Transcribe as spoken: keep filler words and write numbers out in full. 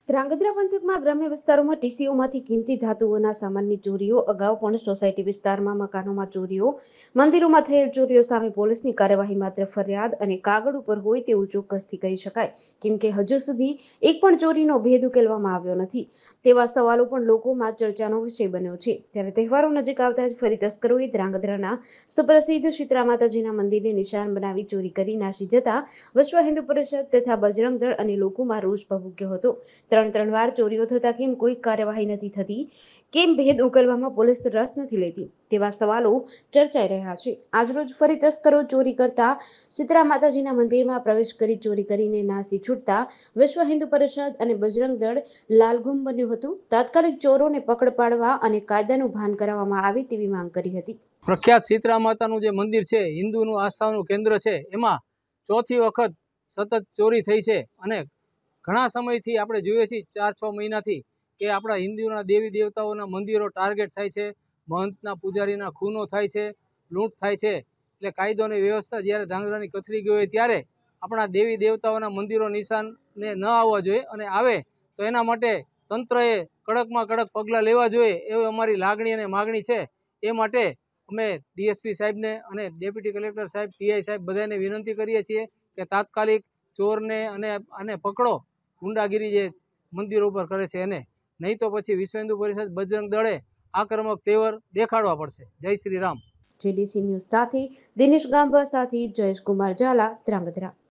ધ્રાંગધ્રા પંથકમાં ગ્રામ્ય વિસ્તારોમાં ટીસીઓમાંથી કિંમતી ધાતુઓના સામાનની ચોરીઓ અગાઉ પણ સોસાયટી વિસ્તારમાં મકાનોમાં ચોરીઓ મંદિરોમાં થયેલ ચોરીઓ સામે પોલીસની કાર્યવાહી માત્ર ફરિયાદ અને કાગળ ઉપર હોય તેવું ચોક્કસથી કહી શકાય, કેમ કે હજુ સુધી એક પણ ચોરીનો ભેદ ઉકેલવામાં આવ્યો નથી તેવા સવાલો પણ લોકોમાં ચર્ચાનો વિષય બન્યો છે। ત્યારે તહેવારો નજીક આવતા જ ફરી તસ્કરોએ ધ્રાંગધ્રાના સુપ્રસિદ્ધ શીતળા માતાજીના મંદિરને નિશાન બનાવી ચોરી કરી નાસી જતા વિશ્વ હિન્દુ પરિષદ તથા બજરંગ દળ અને લોકોમાં રોષ ભભૂક્યો હતો। ત્રણ ત્રણ વાર ચોરીઓ થતા કેમ કોઈ કાર્યવાહી નથી થતી, કેમ ભેદ ઉકેલવામાં પોલીસ રસ નથી લેતી તેવા સવાલો ચર્ચાઈ રહ્યા છે। આજરોજ ફરી તસ્કરો ચોરી કરતા શીતળા માતાજીના મંદિરમાં પ્રવેશ કરી ચોરી કરીને નાસી છૂટતા વિશ્વ હિન્દુ પરિષદ અને બજરંગ દળ લાલઘુમ બન્યું હતું। તાત્કાલિક ચોરોને પકડ પાડવા અને કાયદાનું ભાન કરાવવામાં આવે તેવી માંગ કરી હતી। પ્રખ્યાત શીતળા માતાનું જે મંદિર છે, હિન્દુનું આસ્થાનું કેન્દ્ર છે, એમાં ચોથી વખત સતત ચોરી થઈ છે અને ઘણા સમયથી આપણે જોઈએ છીએ ચાર છ મહિનાથી કે આપણા હિન્દુના દેવી દેવતાઓના મંદિરો ટાર્ગેટ થાય છે, મહંતના પૂજારીના ખૂનો થાય છે, લૂંટ થાય છે। એટલે કાયદો અને વ્યવસ્થા જ્યારે ધ્રાંગધ્રાની કથળી ગઈ હોય ત્યારે આપણા દેવી દેવતાઓના મંદિરો નિશાનને ન આવવા જોઈએ અને આવે તો એના માટે તંત્રએ કડકમાં કડક પગલાં લેવા જોઈએ એવી અમારી લાગણી અને માગણી છે। એ માટે અમે ડીએસપી સાહેબને અને ડેપ્યુટી કલેક્ટર સાહેબ, પીઆઈ સાહેબ બધાને વિનંતી કરીએ છીએ કે તાત્કાલિક ચોરને અને આને પકડો, ગુંડાગીરી જે મંદિરો ઉપર કરે છે એને, નહીં તો પછી વિશ્વ હિન્દુ પરિષદ બજરંગ દળે આક્રમક તેવર દેખાડવા પડશે। જય શ્રી રામ। જેડીસી ન્યૂઝ સાથે દિનેશ ગામવા સાથે જયેશ કુમાર ઝાલા, ધ્રાંગધ્રા।